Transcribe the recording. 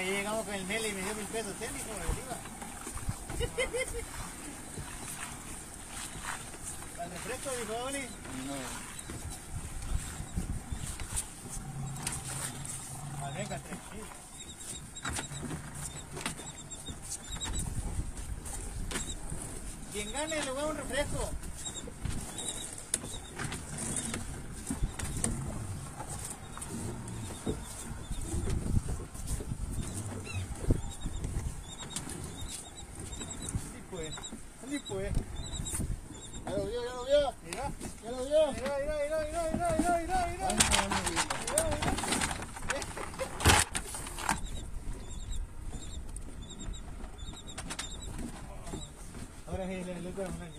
llegamos con el Mele y me dio 1000 pesos técnico, me iba. ¿Al refresco, dijo Oli? No. Venga, tranquilo. Quien gane le voy a un refresco. Sí pues. Ya lo vio, ya lo vio. Mira. Ya lo vio. Mira. Ahora sí, le cuento una